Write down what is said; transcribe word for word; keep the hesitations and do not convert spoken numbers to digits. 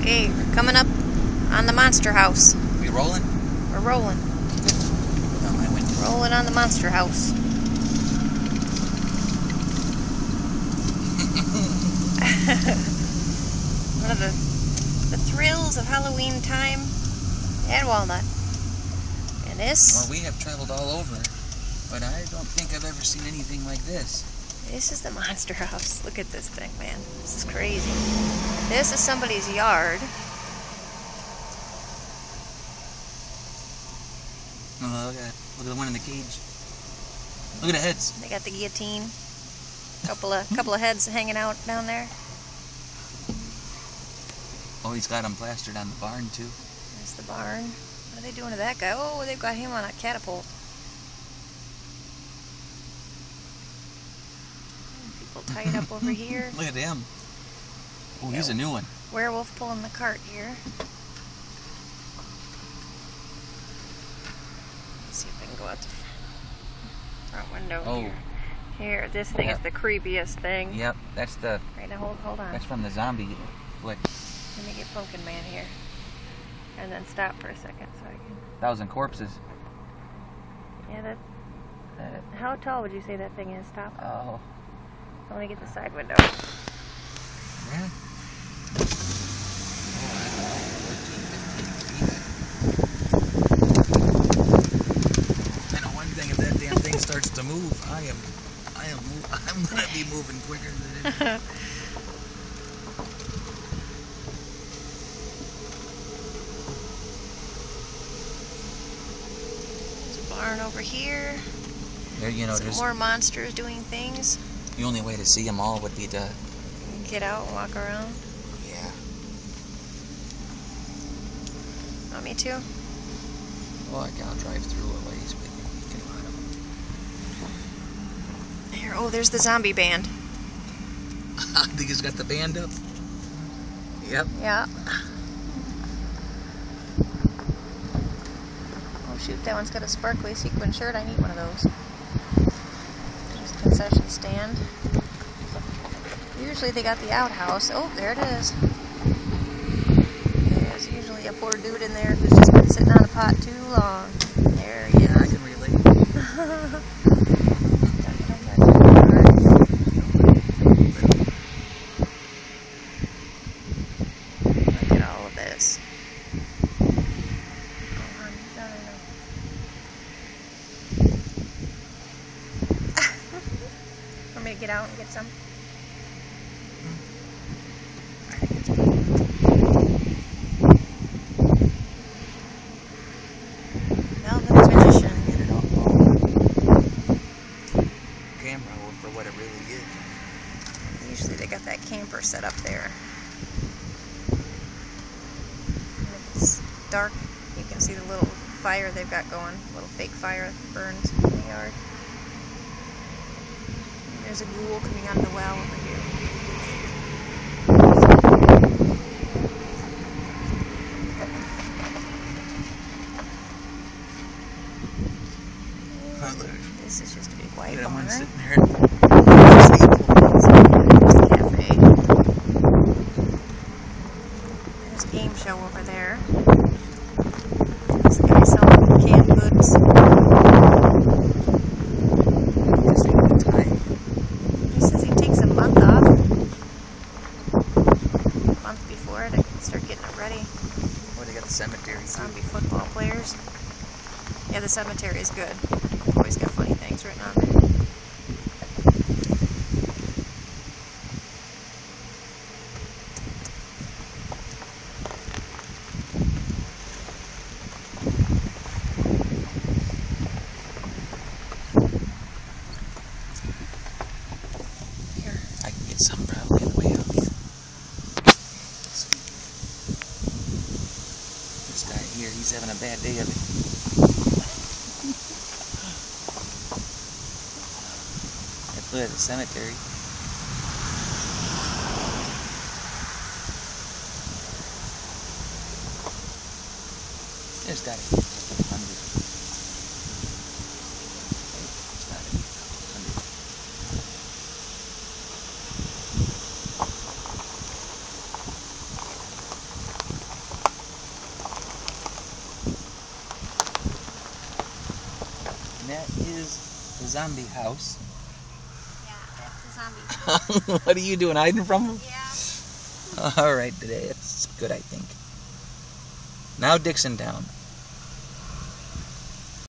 Okay, we're coming up on the monster house. We rolling? We're rolling. Oh, I went. Rolling on the monster house. One of the the thrills of Halloween time at Walnut. And this Well, we have traveled all over, but I don't think I've ever seen anything like this. This is the monster house. Look at this thing, man. This is crazy. This is somebody's yard. Oh, look at look at the one in the cage. Look at the heads. They got the guillotine. Couple of couple of heads hanging out down there. Oh, he's got them plastered on the barn too. There's the barn. What are they doing to that guy? Oh, they've got him on a catapult. People tied up over here. Look at him. Oh, he's a new one. Werewolf pulling the cart here. Let's see if I can go out the front window Oh. here. Here, this thing Yep. is the creepiest thing. Yep, that's the. Right now, hold, hold on. That's from the zombie flick. Let me get Pumpkin Man here. And then stop for a second so I can... Thousand Corpses. Yeah, that... Uh, how tall would you say that thing is? Stop. Oh. I want to get the side window. Yeah. I know one thing, if that damn thing starts to move, I am, I am, I'm gonna be moving quicker than it. There's a barn over here. There, you know, Some there's more monsters doing things. the only way to see them all would be to. Get out and walk around. Yeah. Want me to? Well, I can, I'll drive through a ways, but you can run them. Here, oh, there's the zombie band. I think he's got the band up. Yep. Yeah. Oh shoot, that one's got a sparkly sequin shirt. I need one of those. There's a concession stand. Usually they got the outhouse. Oh, there it is. There's usually a poor dude in there who's just been sitting on a pot too long. There he Yeah, I is. can relate. Look at all of this. Oh, honey, no, no, no. Want me to get out and get some? Melvin's Magician. Get it off camera for what it really is. Usually they got that camper set up there. And if it's dark, you can see the little fire they've got going. A little fake fire that burns in the yard. And there's a ghoul coming out of the well over here. This is just a big white Look at barn. one sitting there. There's the cafe. There's a game show over there. There's a guy selling canned goods. Just take the time. He says he takes a month off. A month before to start getting it ready. Oh, they got the cemetery. Zombie football players. Yeah, the cemetery is good. Always got funny things written on there. Here. I can get some probably on the way out here. This guy here, he's having a bad day of it. Look at the cemetery. There's got to be a couple hundred. There's got to be a couple hundred. And that is the zombie house. Yeah, that's a zombie. What are you doing, hiding from him? Yeah. Alright, today it's good, I think. Now Dixon Town.